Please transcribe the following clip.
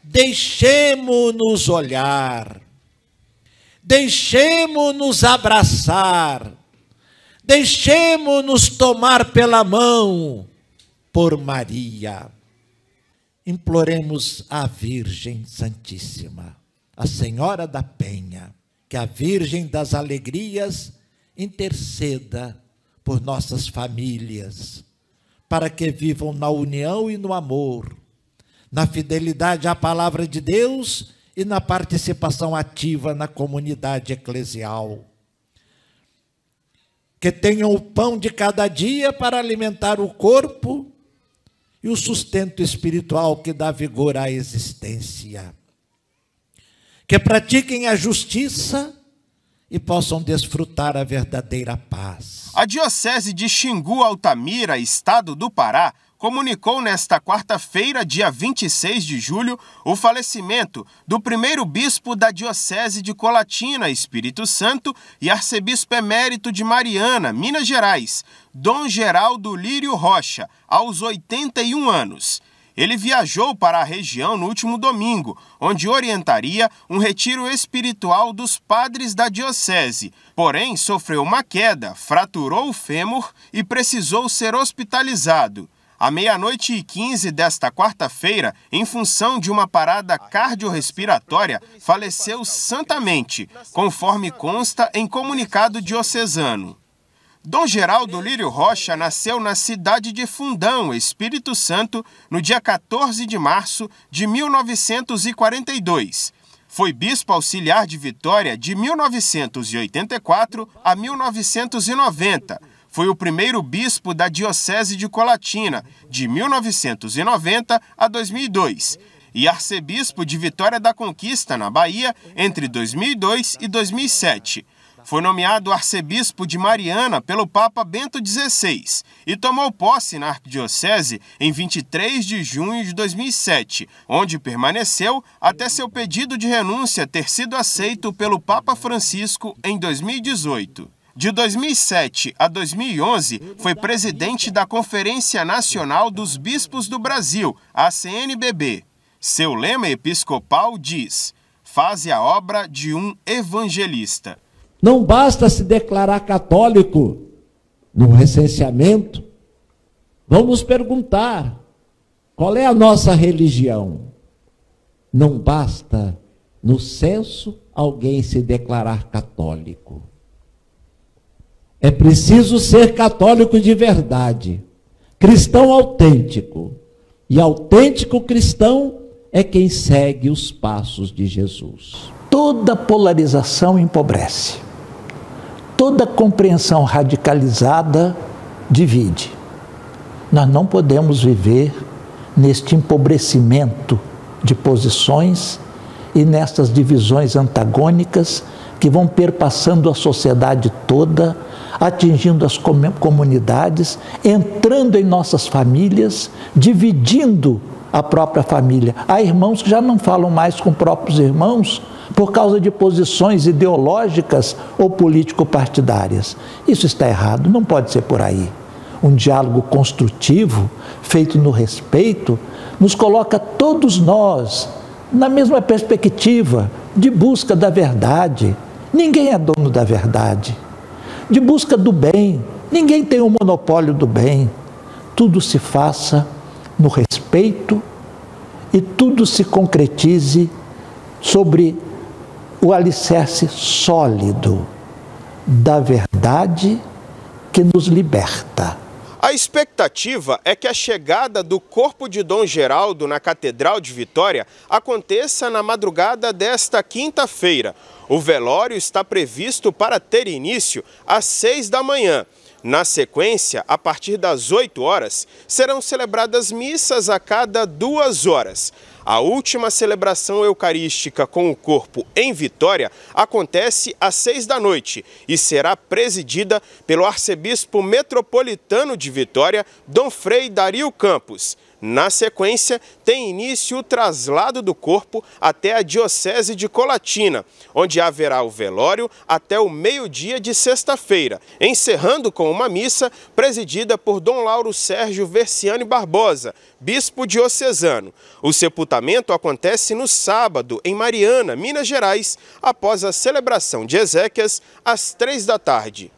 deixemo-nos olhar, deixemo-nos abraçar, deixemo-nos tomar pela mão por Maria. Imploremos à Virgem Santíssima, a Senhora da Penha, que a Virgem das Alegrias interceda por nossas famílias, para que vivam na união e no amor, na fidelidade à palavra de Deus e na participação ativa na comunidade eclesial. Que tenham o pão de cada dia para alimentar o corpo e o sustento espiritual que dá vigor à existência. Que pratiquem a justiça e possam desfrutar a verdadeira paz. A Diocese de Xingu Altamira, Estado do Pará, comunicou nesta quarta-feira, dia 26 de julho, o falecimento do primeiro bispo da Diocese de Colatina, Espírito Santo, e arcebispo emérito de Mariana, Minas Gerais, Dom Geraldo Lírio Rocha, aos 81 anos. Ele viajou para a região no último domingo, onde orientaria um retiro espiritual dos padres da diocese. Porém, sofreu uma queda, fraturou o fêmur e precisou ser hospitalizado. À 00h15 desta quarta-feira, em função de uma parada cardiorrespiratória, faleceu santamente, conforme consta em comunicado diocesano. Dom Geraldo Lírio Rocha nasceu na cidade de Fundão, Espírito Santo, no dia 14 de março de 1942. Foi bispo auxiliar de Vitória de 1984 a 1990. Foi o primeiro bispo da Diocese de Colatina, de 1990 a 2002, e arcebispo de Vitória da Conquista, na Bahia, entre 2002 e 2007. Foi nomeado arcebispo de Mariana pelo Papa Bento XVI e tomou posse na arquidiocese em 23 de junho de 2007, onde permaneceu até seu pedido de renúncia ter sido aceito pelo Papa Francisco em 2018. De 2007 a 2011, foi presidente da Conferência Nacional dos Bispos do Brasil, a CNBB. Seu lema episcopal diz: "Faze a obra de um evangelista". Não basta se declarar católico no recenseamento. Vamos perguntar: qual é a nossa religião? Não basta no censo alguém se declarar católico. É preciso ser católico de verdade, cristão autêntico. E autêntico cristão é quem segue os passos de Jesus. Toda polarização empobrece. Toda compreensão radicalizada divide. Nós não podemos viver neste empobrecimento de posições e nessas divisões antagônicas que vão perpassando a sociedade toda, atingindo as comunidades, entrando em nossas famílias, dividindo a própria família. Há irmãos que já não falam mais com próprios irmãos por causa de posições ideológicas ou político-partidárias. Isso está errado, não pode ser por aí. Um diálogo construtivo, feito no respeito, nos coloca todos nós na mesma perspectiva de busca da verdade. Ninguém é dono da verdade. De busca do bem. Ninguém tem o monopólio do bem. Tudo se faça no respeito e tudo se concretize sobre o alicerce sólido da verdade que nos liberta. A expectativa é que a chegada do corpo de Dom Geraldo na Catedral de Vitória aconteça na madrugada desta quinta-feira. O velório está previsto para ter início às 6 da manhã. Na sequência, a partir das 8 horas, serão celebradas missas a cada 2 horas. A última celebração eucarística com o corpo em Vitória acontece às 6 da noite e será presidida pelo arcebispo metropolitano de Vitória, Dom Frei Dario Campos. Na sequência, tem início o traslado do corpo até a Diocese de Colatina, onde haverá o velório até o meio-dia de sexta-feira, encerrando com uma missa presidida por Dom Lauro Sérgio Versiani Barbosa, bispo diocesano. O sepultamento acontece no sábado, em Mariana, Minas Gerais, após a celebração de exéquias, às 3 da tarde.